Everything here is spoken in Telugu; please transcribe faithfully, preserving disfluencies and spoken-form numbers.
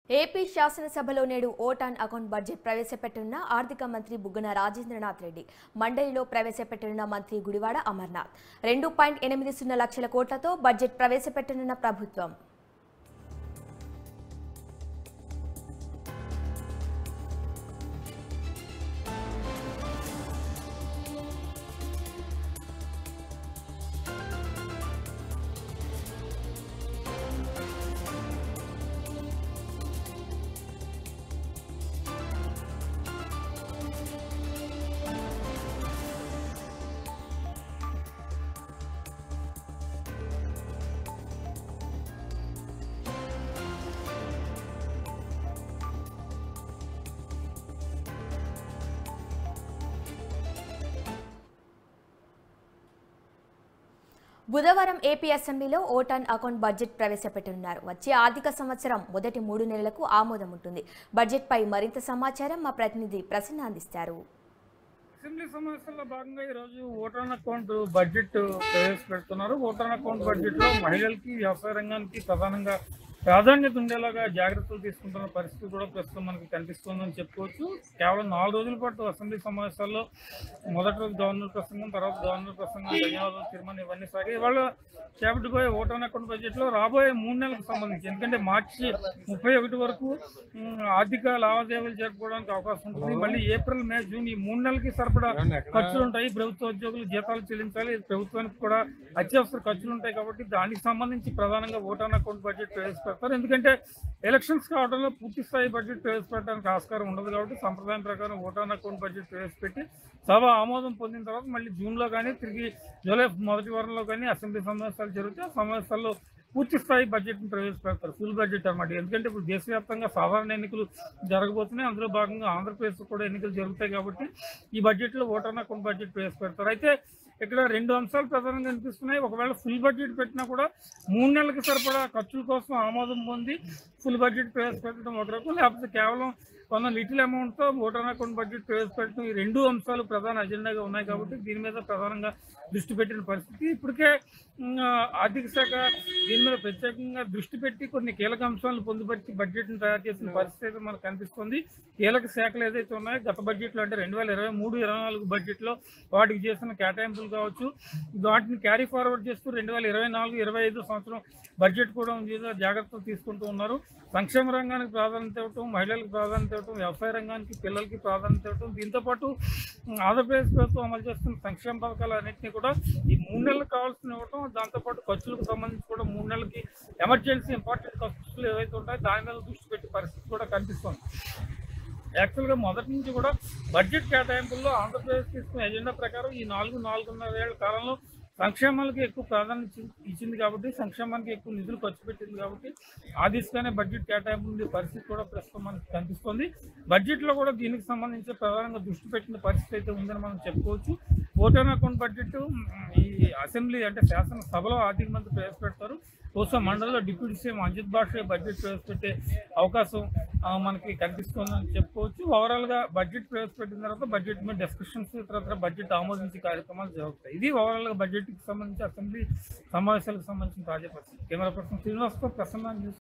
ఏపీ శాసనసభలో నేడు ఓట్ ఆన్ అకౌంట్ బడ్జెట్ ప్రవేశపెట్టనున్న ఆర్థిక మంత్రి బుగ్గన రాజేంద్రనాథ్ రెడ్డి మండలిలో ప్రవేశపెట్టనున్న మంత్రి గుడివాడ అమర్నాథ్ రెండు పాయింట్ ఎనిమిది సున్నా లక్షల కోట్లతో బడ్జెట్ ప్రవేశపెట్టనున్న ప్రభుత్వం బుధవారం ఏపీ అసెంబ్లీలో ఓట్ ఆన్ అకౌంట్ బడ్జెట్ ప్రవేశపెట్టనున్నారు. వచ్చే ఆర్థిక సంవత్సరం మొదటి మూడు నెలలకు ఆమోదం ఉంటుంది. బడ్జెట్పై మరింత సమాచారం మా ప్రతినిధి ప్రసన్న అందిస్తారు. అసెంబ్లీ సమావేశంలో భాగంగా ఈరోజు ఓట్ ఆన్ అకౌంట్ బడ్జెట్ ప్రవేశపెడుతున్నారు. ఓట్ ఆన్ అకౌంట్ బడ్జెట్ లో మహిళలకి, వ్యవసాయ రంగానికి ప్రధానంగా ప్రాధాన్యత ఉండేలాగా జాగ్రత్తలు తీసుకుంటున్న పరిస్థితి కూడా ప్రస్తుతం మనకి కనిపిస్తుందని చెప్పుకోవచ్చు. కేవలం నాలుగు రోజుల పాటు అసెంబ్లీ సమావేశాల్లో మొదటి రోజు గవర్నర్ ప్రసంగం, తర్వాత గవర్నర్ ప్రసంగం, ధన్యవాదాలు తీర్మానం ఇవన్నీ సాగి ఇవాళ చేపట్టిపోయే ఓట్ ఆన్ అకౌంట్ బడ్జెట్ లో రాబోయే మూడు నెలలకు సంబంధించి, ఎందుకంటే మార్చి ముప్పై ఒకటి వరకు ఆర్థిక లావాదేవీలు జరుపుకోవడానికి అవకాశం ఉంటుంది. మళ్ళీ ఏప్రిల్, మే, జూన్ ఈ మూడు నెలలకి సరిపడా ఖర్చులు ఉంటాయి. ప్రభుత్వ ఉద్యోగులు జీతాలు చెల్లించాలి, ప్రభుత్వానికి కూడా అత్యవసర ఖర్చులు ఉంటాయి. కాబట్టి దానికి సంబంధించి ప్రధానంగా ఓట్ ఆన్ అకౌంట్ బడ్జెట్ ప్రవేశపెడతారు. ఎందుకంటే ఎలక్షన్స్ కావడంలో పూర్తి స్థాయి బడ్జెట్ ప్రవేశపెట్టడానికి ఆస్కారం ఉండదు. కాబట్టి సంప్రదాయం ప్రకారం ఓట్ ఆన్ అకౌంట్ బడ్జెట్ ప్రవేశపెట్టి సభ ఆమోదం పొందిన తర్వాత మళ్ళీ జూన్లో కానీ తిరిగి జూలై మొదటి వారంలో కానీ అసెంబ్లీ సమావేశాలు జరుగుతాయి. ఆ సమావేశాల్లో పూర్తి స్థాయి బడ్జెట్ని ప్రవేశపెడతారు, ఫుల్ బడ్జెట్ అన్నమాట. ఎందుకంటే ఇప్పుడు దేశవ్యాప్తంగా సాధారణ ఎన్నికలు జరగబోతున్నాయి. అందులో భాగంగా ఆంధ్రప్రదేశ్లో కూడా ఎన్నికలు జరుగుతాయి. కాబట్టి ఈ బడ్జెట్లో ఓట్ ఆన్ అకౌంట్ బడ్జెట్ ప్రవేశపెడతారు. అయితే ఇక్కడ రెండు అంశాలు ప్రధానంగా కనిపిస్తున్నాయి. ఒకవేళ ఫుల్ బడ్జెట్ పెట్టినా కూడా మూడు నెలలకు సరిపడా ఖర్చుల కోసం ఆమోదం పొంది ఫుల్ బడ్జెట్ ప్రవేశపెట్టడం ఒక రకం, లేకపోతే కేవలం కొంత లిటిల్ అమౌంట్తో ఓట్ ఆన్ అకౌంట్ బడ్జెట్ ప్రవేశపెట్టడం, ఈ రెండు అంశాలు ప్రధాన అజెండాగా ఉన్నాయి. కాబట్టి దీని మీద ప్రధానంగా దృష్టి పెట్టిన పరిస్థితి. ఇప్పటికే ఆర్థిక శాఖ దీని మీద ప్రత్యేకంగా దృష్టి పెట్టి కొన్ని కీలక అంశాలను పొందుపరిచి బడ్జెట్ను తయారు చేసిన పరిస్థితి అయితే మనకు కనిపిస్తుంది. కీలక శాఖలు ఏదైతే ఉన్నాయో గత బడ్జెట్లో, అంటే రెండు వేల ఇరవై మూడు ఇరవై నాలుగు బడ్జెట్లో వాటికి చేసిన కేటాయింపులు కావచ్చు, వాటిని క్యారీ ఫార్వర్డ్ చేస్తూ రెండు వేల ఇరవై నాలుగు ఇరవై ఐదు సంవత్సరం బడ్జెట్ కూడా జాగ్రత్తలు తీసుకుంటూ ఉన్నారు. సంక్షేమ రంగానికి ప్రాధాన్యత ఇవ్వటం, మహిళలకు ప్రాధాన్యత ఇవ్వటం, వ్యవసాయ రంగానికి, పిల్లలకి ప్రాధాన్యత ఇవ్వటం, దీంతోపాటు ఆంధ్రప్రదేశ్ ప్రభుత్వం అమలు చేస్తున్న సంక్షేమ పథకాలు అన్నింటినీ కూడా ఈ మూడు నెలలకు కావాల్సిన ఇవ్వటం, దాంతోపాటు ఖర్చులకు సంబంధించి కూడా మూడు నెలలకి ఎమర్జెన్సీ ఇంపార్టెంట్ ఖర్చులు ఏవైతే ఉంటాయో దాని మీద దృష్టి పెట్టే పరిస్థితి కూడా కనిపిస్తుంది. యాక్చువల్గా మొదటి నుంచి కూడా బడ్జెట్ కేటాయింపుల్లో ఆంధ్రప్రదేశ్ తీసుకున్న ఎజెండా ప్రకారం ఈ నాలుగు నాలుగున్నర ఏళ్ల కాలంలో సంక్షేమాలకు ఎక్కువ ప్రాధాన్యత ఇచ్చింది. కాబట్టి సంక్షేమానికి ఎక్కువ నిధులు ఖర్చు పెట్టింది. కాబట్టి ఆ దిశగానే బడ్జెట్ కేటాయింపు పరిస్థితి కూడా ప్రస్తుతం మనకు కనిపిస్తుంది. బడ్జెట్లో కూడా దీనికి సంబంధించి ప్రధానంగా దృష్టి పెట్టిన పరిస్థితి అయితే ఉందని మనం చెప్పుకోవచ్చు. ఓట్ ఆన్ అకౌంట్ బడ్జెట్ ఈ అసెంబ్లీ అంటే శాసనసభలో ఆర్థిక మంత్రి ప్రవేశపెడతారు. బహుశా మండలిలో డిప్యూటీ సీఎం అంజిత్ బాషే బడ్జెట్ ప్రవేశపెట్టే అవకాశం మనకి కనిపిస్తుందని చెప్పుకోవచ్చు. ఓవరాల్గా బడ్జెట్ ప్రవేశపెట్టిన తర్వాత బడ్జెట్ మీద డిస్కషన్స్, తర్వాత బడ్జెట్ ఆమోదించే కార్యక్రమాలు జరుగుతాయి. ఇది ఓవరాల్గా బడ్జెట్కి సంబంధించి అసెంబ్లీ సమావేశాలకు సంబంధించిన తాజా పరిస్థితి. కెమెరా పర్సన్ శ్రీనివాస్తో ప్రసన్న న్యూస్.